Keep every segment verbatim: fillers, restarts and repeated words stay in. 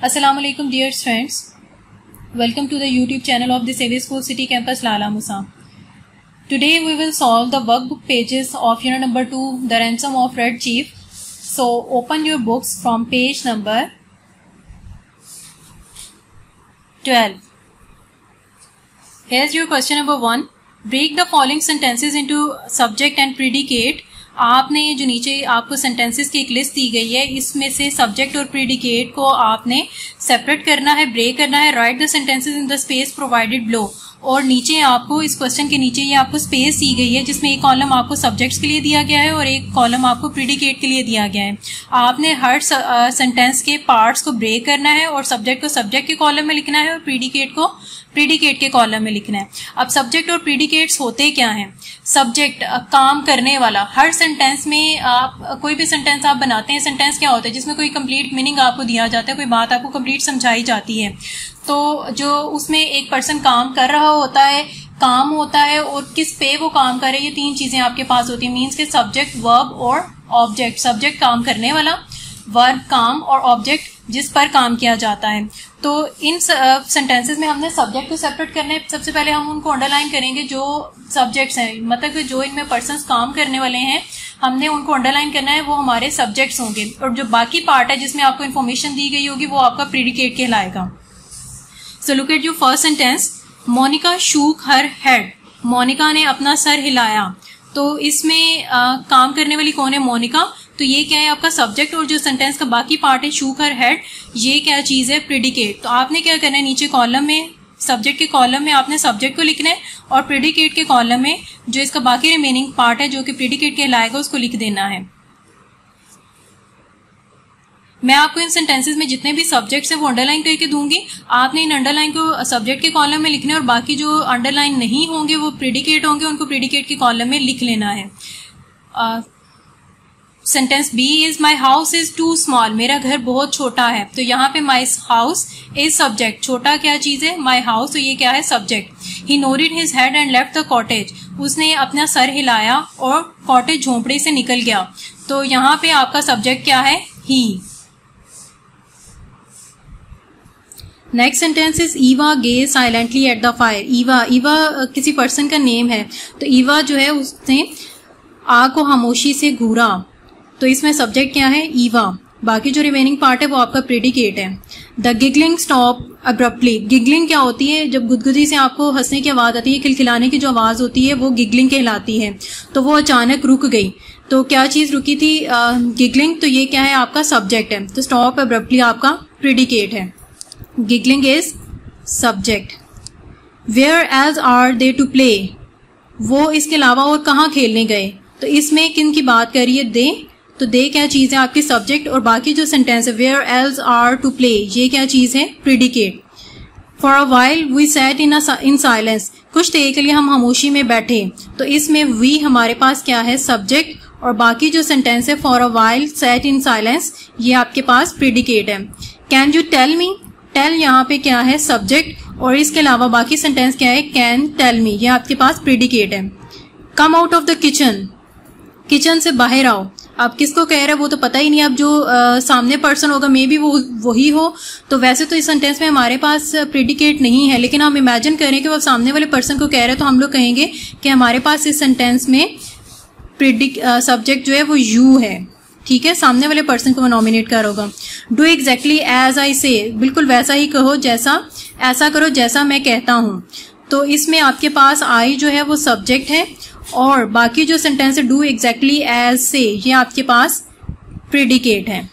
Assalamu alaikum dear friends. Welcome to the YouTube channel of the Saviour School City Campus Lala Musa. Today we will solve the workbook pages of unit number two, The Ransom of Red Chief. So open your books from page number twelve. Here's your question number one. Break the following sentences into subject and predicate. आपने ये जो नीचे आपको sentences की एक list दी गई है, इसमें से सब्जेक्ट और प्रीडिकेट को आपने सेपरेट करना है, ब्रेक करना है. Write the sentences in the space provided below. और नीचे आपको इस क्वेश्चन के नीचे ये आपको स्पेस दी गई है जिसमें एक कॉलम आपको सब्जेक्ट्स के लिए दिया गया है और एक कॉलम आपको प्रीडिकेट के लिए दिया गया है. आपने हर सेंटेंस के पार्ट्स को ब्रेक करना है और सब्जेक्ट को सब्जेक्ट के कॉलम में लिखना है और प्रीडिकेट को प्रीडिकेट के कॉलम में लिखना है. अब सब्जेक्ट और प्रीडिकेट्स होते क्या हैं? सब्जेक्ट काम करने वाला. हर सेंटेंस में आप कोई भी सेंटेंस आप बनाते हैं, सेंटेंस क्या होता है? जिसमें कोई कंप्लीट मीनिंग आपको दिया जाता है, कोई बात आपको कंप्लीट समझाई जाती है. तो जो उसमें एक पर्सन काम कर रहा होता है, काम होता है और किस पे वो काम करे, ये तीन चीजें आपके पास होती है. मीन्स के सब्जेक्ट, वर्ब और ऑब्जेक्ट. सब्जेक्ट काम करने वाला, वर्ब काम और ऑब्जेक्ट जिस पर काम किया जाता है. तो इन सेंटेंसेस में हमने सब्जेक्ट को सेपरेट करना है. सबसे पहले हम उनको अंडरलाइन करेंगे जो सब्जेक्ट्स हैं, मतलब कि जो इनमें पर्सन्स काम करने वाले हैं, हमने उनको अंडरलाइन करना है, वो हमारे सब्जेक्ट्स होंगे. और जो बाकी पार्ट है जिसमें आपको इन्फॉर्मेशन दी गई होगी वो आपका प्रीडिकेट कहलाएगा. So look at your first sentence. Monica shook her head. Monica ने अपना सर हिलाया. तो इसमें आ, काम करने वाली कौन है? मोनिका. तो ये क्या है? आपका सब्जेक्ट. और जो सेंटेंस का बाकी पार्ट है शूक हर हेड, ये क्या चीज है? प्रीडिकेट. तो आपने क्या करना है? नीचे कॉलम में, सब्जेक्ट के कॉलम में आपने सब्जेक्ट को लिखना है और प्रीडिकेट के कॉलम में जो इसका बाकी रिमेनिंग पार्ट है जो कि प्रीडिकेट कहलाएगा उसको लिख देना है. मैं आपको इन सेंटेंसेस में जितने भी सब्जेक्ट्स हैं वो अंडरलाइन करके दूंगी. आपने इन अंडरलाइन को सब्जेक्ट के कॉलम में लिखना है और बाकी जो अंडरलाइन नहीं होंगे वो प्रीडिकेट होंगे, उनको प्रीडिकेट के कॉलम में लिख लेना है. Sentence B is my house is too small. मेरा घर बहुत छोटा है. तो यहाँ पे माई हाउस इज सब्जेक्ट. छोटा क्या चीज है? My house. तो ये क्या है? Subject. He nodded his head and left the cottage. उसने अपना सर हिलाया और कॉटेज झोंपड़े से निकल गया. तो यहाँ पे आपका सब्जेक्ट क्या है? He. Next sentence is Eva gaze silently at the fire. Eva, Eva किसी पर्सन का नेम है. तो ईवा जो है उसने आग को खामोशी से घूरा. तो इसमें सब्जेक्ट क्या है? ईवा. बाकी जो रिमेनिंग पार्ट है वो आपका प्रीडिकेट है. The giggling stop abruptly. Giggling क्या होती है? जब गुदगुदी से आपको हंसने की आवाज आती है, खिलखिलाने की जो आवाज होती है वो गिगलिंग कहलाती है. तो वो अचानक रुक गई. तो क्या चीज रुकी थी? गिगलिंग. तो ये क्या है? आपका सब्जेक्ट है. तो स्टॉप अब्रप्टली आपका प्रीडिकेट है. Giggling is subject. Where else are they to play. वो इसके अलावा और कहाँ खेलने गए? तो इसमें किन की बात करिए? दे. तो दे क्या चीज है? आपकी सब्जेक्ट. और बाकी जो सेंटेंस है where else are to play, ये क्या चीज है? Predicate. For a while we sat in in silence. कुछ देर के लिए हम खामोशी में बैठे. तो इसमें वी हमारे पास क्या है? सब्जेक्ट. और बाकी जो सेंटेंस है for a while sat in silence, ये आपके पास प्रीडिकेट है. Can you tell me. Tell यहाँ पे क्या है? सब्जेक्ट. और इसके अलावा बाकी सेंटेंस क्या है? कैन टेल मी, ये आपके पास प्रीडिकेट है. Come out of the kitchen. Kitchen से बाहर आओ. अब किसको कह रहे हैं वो तो पता ही नहीं. अब जो आ, सामने पर्सन होगा मे बी वो वही हो. तो वैसे तो इस सेंटेंस में हमारे पास प्रीडिकेट नहीं है, लेकिन हम इमेजिन करें कि वो सामने वाले पर्सन को कह रहे हैं तो हम लोग कहेंगे कि हमारे पास इस सेंटेंस में प्रीडिक सब्जेक्ट जो है वो यू है. ठीक है, सामने वाले पर्सन को नॉमिनेट कर होगा. डू एग्जैक्टली एज आई से. बिल्कुल वैसा ही कहो जैसा, ऐसा करो जैसा मैं कहता हूं. तो इसमें आपके पास आई जो है वो सब्जेक्ट है और बाकी जो सेंटेंस है डू एग्जैक्टली एज से, ये आपके पास प्रीडिकेट है.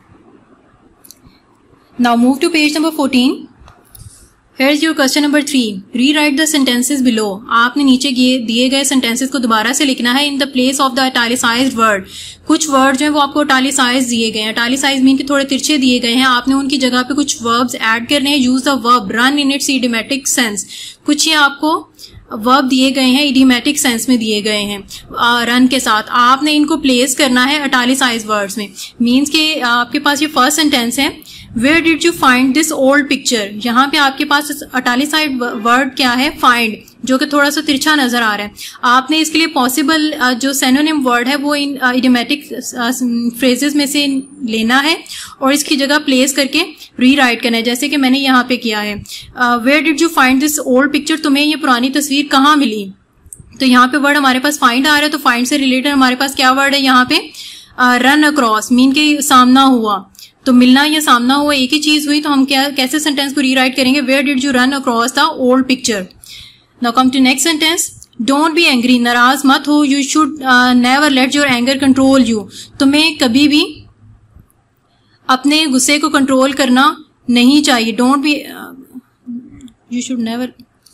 Now move to page number fourteen. Here is your question number three. Rewrite the sentences below. आपने नीचे दिए गए सेंटेंसेस को दोबारा से लिखना है in the place of the italicised word. कुछ वर्ड जो है वो आपको इटैलिसाइज दिए गए हैं. इटैलिसाइज मीन कि थोड़े तिरछे दिए गए हैं. आपने उनकी जगह पे कुछ वर्ब्स ऐड करने हैं. Use the verb run in its idiomatic sense. कुछ ये आपको वर्ब दिए गए हैं, इडियोमैटिक सेंस में दिए गए हैं रन के साथ. आपने इनको प्लेस करना है इटैलिसाइज्ड वर्ड्स में. मीन्स के आपके पास ये फर्स्ट सेंटेंस है. Where did you find this old picture. यहाँ पे आपके पास इटैलिसाइज्ड वर्ड क्या है? फाइंड. जो कि थोड़ा सा तिरछा नजर आ रहा है। आपने इसके लिए पॉसिबल जो सिनोनिम वर्ड है वो इन इडियोमेटिक फ्रेजेस में से लेना है और इसकी जगह प्लेस करके रीराइट करना है, जैसे कि मैंने यहाँ पे किया है। Where did you find this old picture, तुम्हें ये पुरानी तस्वीर कहाँ मिली। तो यहाँ पे वर्ड हमारे पास फाइंड आ रहा है, तो फाइंड से रिलेटेड हमारे पास क्या वर्ड है यहाँ पे, रन अक्रॉस, मीन के सामना हुआ। तो मिलना या सामना हुआ एक ही चीज हुई, तो हम क्या कैसे सेंटेंस को रीराइट करेंगे, where did you run across the old picture. Now come to next sentence, don't be angry, नाराज मत हो, you should never let your anger control you, तुम्हें कभी भी अपने गुस्से को कंट्रोल करना नहीं चाहिए। Don't be, you should never,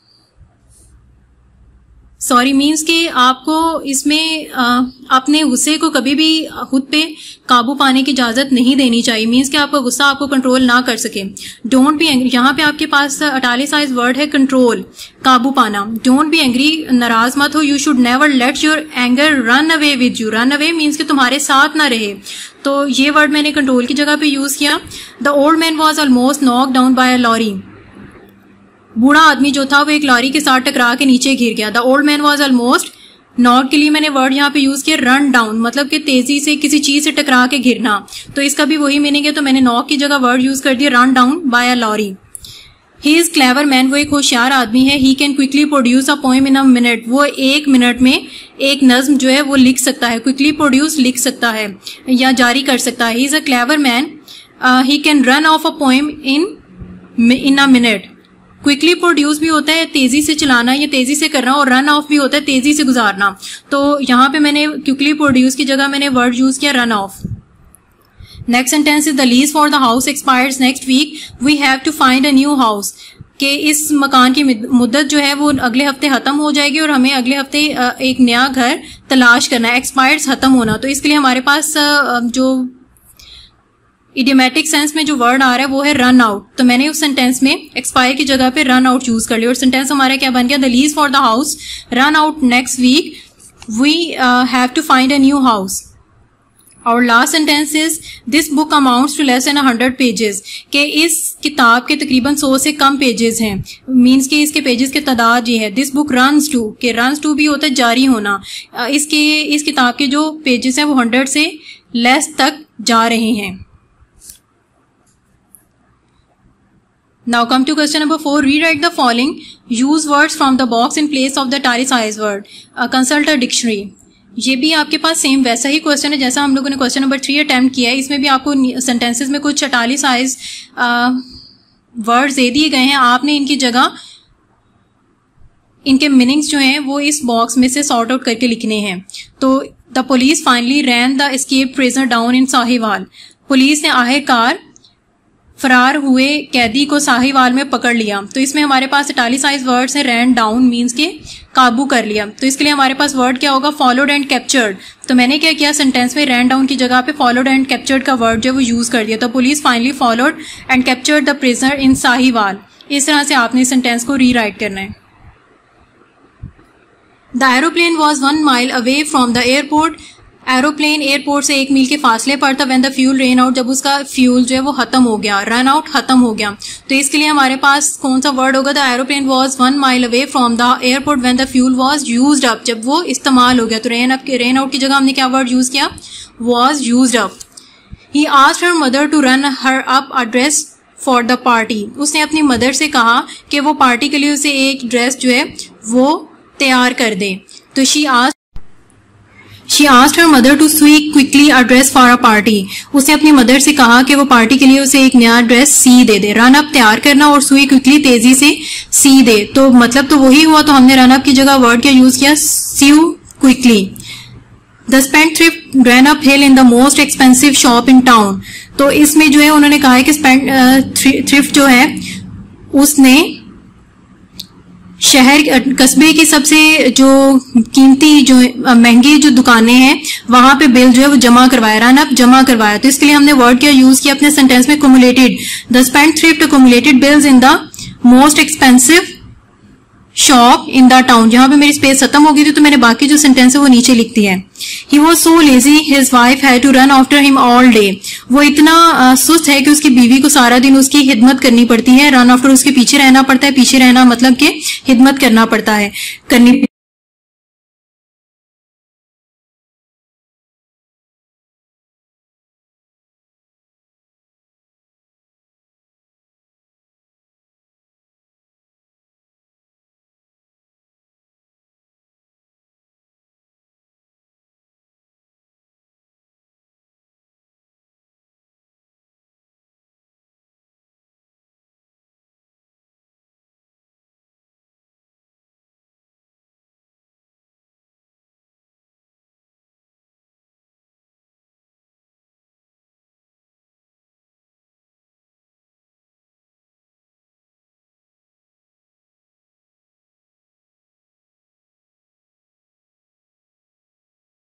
sorry means कि आपको इसमें आ, अपने गुस्से को कभी भी खुद पे काबू पाने की इजाजत नहीं देनी चाहिए, मीन्स कि आपका गुस्सा आपको कंट्रोल ना कर सके। डोंट बी एंग्री, यहाँ पे आपके पास इटैलिसाइज्ड वर्ड है कंट्रोल, काबू पाना। डोंट बी एंग्री, नाराज मत हो, you should never let your anger run away with you, run away means कि तुम्हारे साथ ना रहे। तो ये वर्ड मैंने कंट्रोल की जगह पे यूज किया। The old man was almost knock down by a lorry, बूढ़ा आदमी जो था वो एक लॉरी के साथ टकरा के नीचे गिर गया। The old man was almost, knocked के लिए मैंने वर्ड यहाँ पे यूज किया रन डाउन, मतलब कि तेजी से किसी चीज से टकरा के गिरना, तो इसका भी वही मीनिंग है, तो मैंने नॉक की जगह वर्ड यूज कर दिया run down by a lorry. He is clever man, वो एक होशियार आदमी है। He can quickly produce a poem in a minute, वो एक मिनट में एक नज्म जो है वो लिख सकता है। क्विकली प्रोड्यूस लिख सकता है या जारी कर सकता है। He is a clever man, he can run off a poem in in a minute. Quickly produce भी होता है तेजी से चलाना या तेजी से करना, और रन ऑफ भी होता है तेजी से गुजारना। तो यहाँ पे मैंने क्विकली प्रोड्यूस की जगह मैंने वर्ड यूज किया run off. Next sentence is the lease for the house expires next week, we have to find a new house, कि इस मकान की मुद्दत जो है वो अगले हफ्ते खत्म हो जाएगी और हमें अगले हफ्ते एक नया घर तलाश करना है। एक्सपायर्स खत्म होना, तो इसके लिए हमारे पास जो इडियोमेटिक सेंस में जो वर्ड आ रहा है वो है रन आउट, तो मैंने उस सेंटेंस में एक्सपायर की जगह पे रन आउट यूज कर लिया और सेंटेंस हमारा क्या बन गया, the lease for the house run out next week, we have to find a new house. और last sentence is this book amounts to less than hundred pages, के इस किताब के तकरीबन सौ से कम पेजेस हैं, मीन्स कि इसके पेजेस की तादाद ये है। दिस बुक रन्स टू, के रन्स टू भी होता है जारी होना, इसके इस किताब के जो पेजेस हैं वो हंड्रेड से लेस तक जा रहे हैं। Now come to question number four. Rewrite the following. Use words from the box in place of the italicized word. Uh, consult a dictionary. ये भी आपके पास सेम वैसा ही क्वेश्चन है जैसा हम लोगों ने क्वेश्चन नंबर थ्री अटेम्प्ट किया है। इसमें भी आपको सेंटेंसेस में कुछ इटालिसाइज वर्ड्स दे दिए गए हैं, आपने इनकी जगह इनके मीनिंग्स जो हैं वो इस बॉक्स में से सॉर्ट आउट करके लिखने हैं। तो the police finally ran the escape prisoner down in Sahiwal, police ने आखिरकार फरार हुए कैदी को साहिवाल में पकड़ लिया। तो इसमें हमारे पास इटालिसाइज वर्ड्स हैं, रैन डाउन मीन्स के काबू कर लिया, तो इसके लिए हमारे पास वर्ड क्या होगा, फॉलोड एंड कैप्चर्ड। तो मैंने क्या किया, सेंटेंस में रैन डाउन की जगह पे फॉलोड एंड कैप्चर्ड का वर्ड जो वो यूज कर दिया। तो police finally followed and captured the prisoner in Sahiwal. इस तरह से आपने सेंटेंस को रीराइट करना है। The aeroplane was one mile away from the airport, aeroplane airport से एक मील के फासले पर था। When the fuel ran out, जब उसका फ्यूल जो है वो खत्म हो गया, रन आउट खत्म हो गया। तो इसके लिए हमारे पास कौन सा वर्ड होगा, the aeroplane was one mile away from the airport when the fuel was used up, जब वो इस्तेमाल हो गया। तो रेन अप रेन आउट की जगह हमने क्या वर्ड यूज किया, was used up. He asked her mother to run her up a dress for the party, उसने अपनी मदर से कहा कि वो पार्टी के लिए उसे एक ड्रेस जो है वो तैयार कर दे। तो she asked She asked her mother to sew quickly a dress for a party. उसने अपनी मदर से कहा कि वो पार्टी के लिए उसे एक नया ड्रेस सी दे दे। रन अप तैयार करना और सुई क्विकली तेजी से सी दे, तो मतलब तो वही हुआ। तो हमने रन अप की जगह वर्ड क्या यूज किया, sew quickly. The spendthrift ran up bill in the most expensive shop in town, तो इसमें जो है उन्होंने कहा है कि स्पेंड थ्रिफ्ट जो है उसने शहर कस्बे की सबसे जो कीमती जो महंगी जो दुकानें हैं वहां पे बिल जो है वो जमा करवाया, रन अप जमा करवाया। तो इसके लिए हमने वर्ड क्या यूज किया अपने सेंटेंस में, cumulated. The spendthrift cumulated bills in the most expensive shop in the town. जहां पे मेरी स्पेस खत्म हो गई थी तो मैंने बाकी जो सेंटेंस है वो नीचे लिख दी है। He was so lazy his wife had to run after him all day, वो इतना सुस्त है कि उसकी बीवी को सारा दिन उसकी खिदमत करनी पड़ती है, रन आफ्टर उसके पीछे रहना पड़ता है। पीछे रहना मतलब कि खिदमत करना पड़ता है, करनी